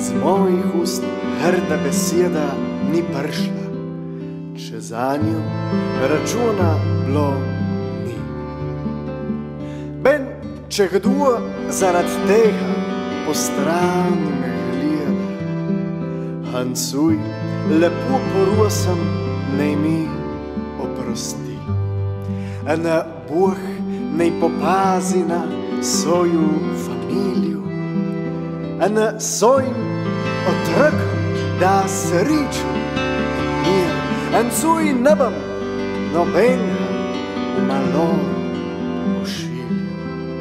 z mojih ust grda beseda ni prišla, če zanjo računa bilo ni. Ben, če kdo zaradi tega po strani me gleda, Hancuj, lepo prosim, naj mi oprosti. Na Bog naj popazi na svojo familijo, na svojim otrokom da srečo in mir. Hancuj, ne bom nobenega v malor pošiljal.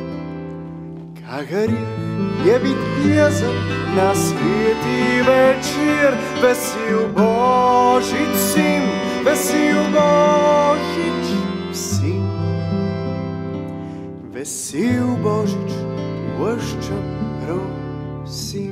Kakor je bit jezen na sveti večer, vesel Božič vsem, vesel Božič vsem. Vesel Božič voščem prosim.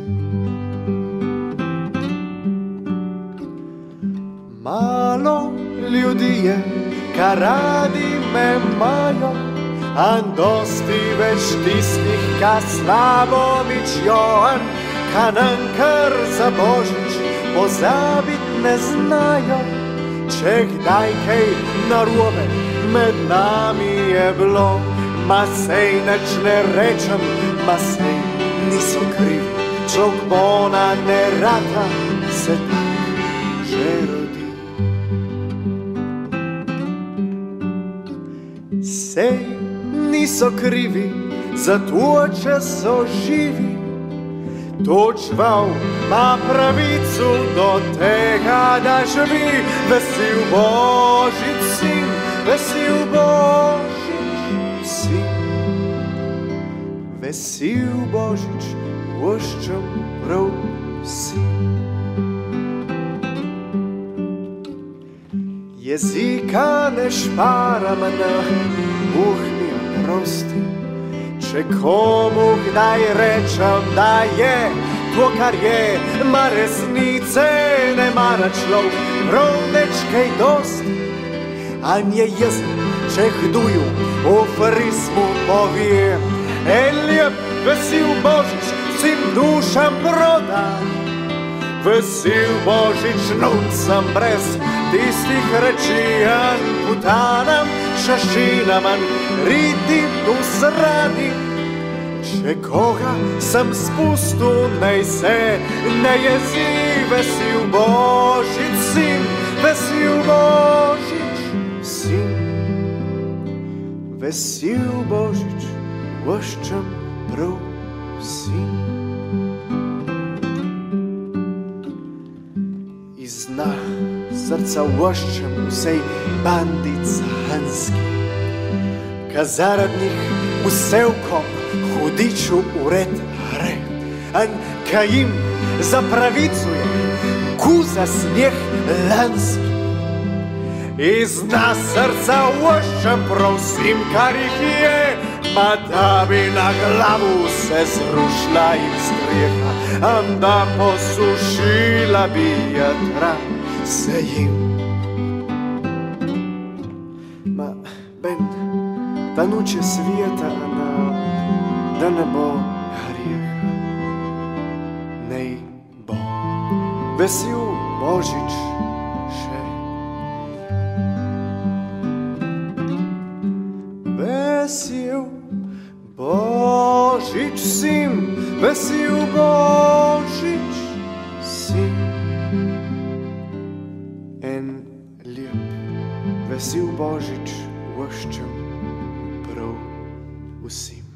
Malo ljudi je, kar radi me imajo, a dosti več tistih, ka slabo mičjo, ka nam kar za Božič pozabit ne znajo. Če kdaj kaj narobe med nami je bilo, ma sej nič ne rečem, ma sej niso krivi, človek bona ne rata, se tak že rodi. Sej niso krivi, zato če so živi. Točval ma pravico do tega, da živi. Vesel Božič vsem, vesel Božič vsem. Vesel Božič voščem prav vsem. Jezika ne šparam, Bog mi oprosti, če komu kdaj rečem, da je to, kar je, ma resnice ne mara človek, prav neč kaj dosti. An je jezen, če hduju o frizmu povije, en lep, vesel Božič vsem dušam proda. Vesel Božič nuncam brez tistih reči, an putanam, šašinam, an ridim tu sradi. Če koga sem spustil, naj se ne jezi. Vesel Božič vsem, vesel Božič vsem. Vesel Božič voščem prav vsem. Iz dna srca voščem vsej bandi cahanski, ka zaradi njih vsevkom hudiču ured gre, an ka jim za pravico je kuza sneh lanski. Iz dna srca voščem prav vsem, kar jih je, ma da bi na glavu se zrušla jim streha, an da posušila bi jedra se jim. Ma, Ben, ta noč je sveta, da ne bo grijeha, nej bo. Vesel Božič še. Vesel Božič vsem, vesel Božič vsem. En lep, vesel Božič voščem prav vsem.